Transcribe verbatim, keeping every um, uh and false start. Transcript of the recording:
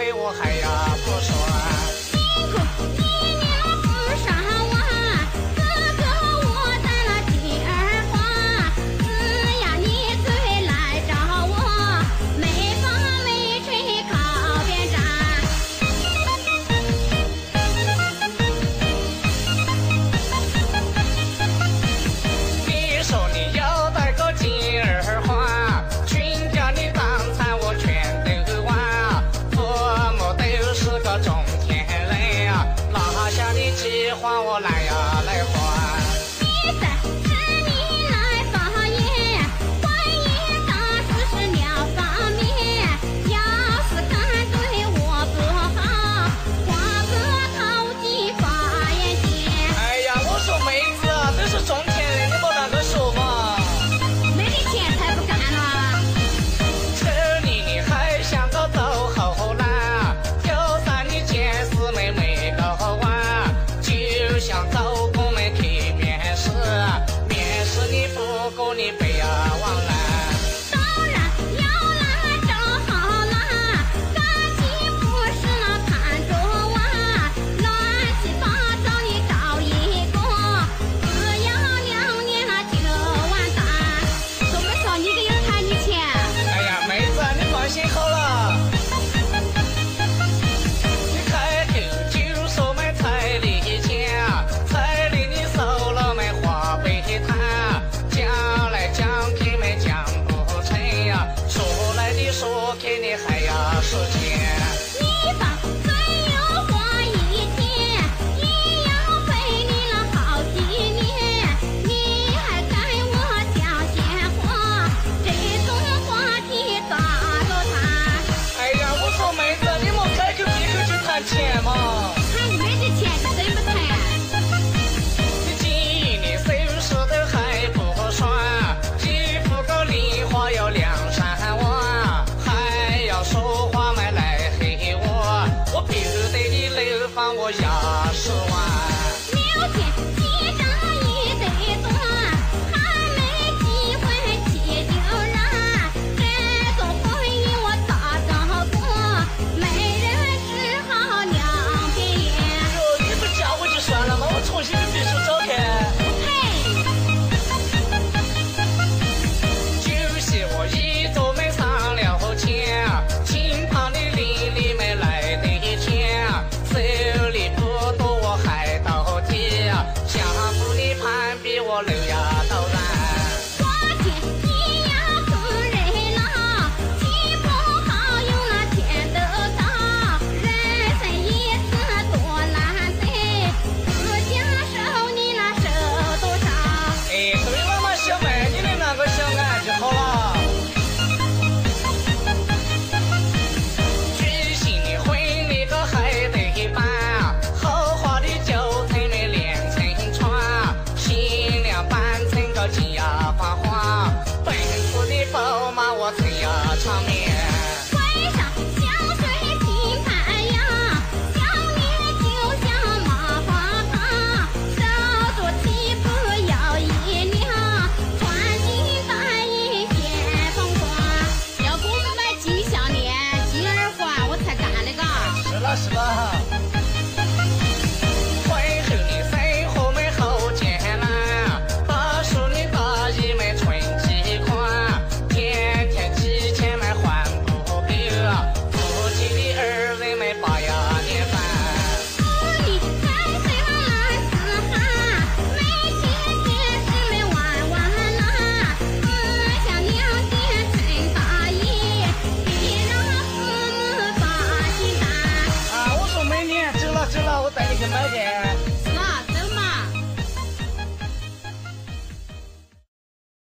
回我还要不说。 辛苦你娘不杀我，哥哥我担了金儿花。只要你嘴来找我，没风没吹靠边站。 你说你要带个金儿花，全家你当餐我全都完，父母都是个中天人呀，落下的计划我来呀来还。 第三是你来发言，怀疑大事是两方面，要是看对我不好，花个头几发言间。 哎呀，我说妹子啊，这是中天人，你莫那个说嘛。 没得钱才不干呢。 这里你还像个走后栏，就算你见识没没个完，就像走公没去面试，面试你不过你不要忘了。 当然要来找好啦，感情不是那看着玩，乱七八糟你找一个，只要两年那就完蛋。说不说你给人谈你钱？ 哎呀，妹子你放心好了，你开口就说没彩礼钱，彩礼你收了没花呗谈，讲来讲去没讲不成呀，说来的说去你还要说钱。 你把最有花一天，也要陪你了好几年，你还跟我讲闲话，这种话题咋个谈？ 哎呀，我说妹子你莫开口闭口去谈钱嘛， 看你没得钱就真不谈。 你今年收拾都还不算，几副个梨花要两三万，还要说话没来黑我，我必须得你楼房我压十万。 六天记账一得断，还没机会起就燃，这种婚姻我咋着过？没人只好两边眼。 哟，你不嫁我就算了嘛，我重新必须找看。 嘿， 酒席我一桌没上了钱，亲旁的邻里没来得钱，手里不多我还到底，相府的攀比我楼呀都然。 花钱你要跟人闹，气不好用那钱得到，人生一次多难得，自家手你那手多少？ 哎，对了嘛，小妹，你的那个小俺就好了。举行的婚礼个还得办，豪华的酒才没连成串，新娘扮成个金牙花花，奔驰的宝马我才要场面。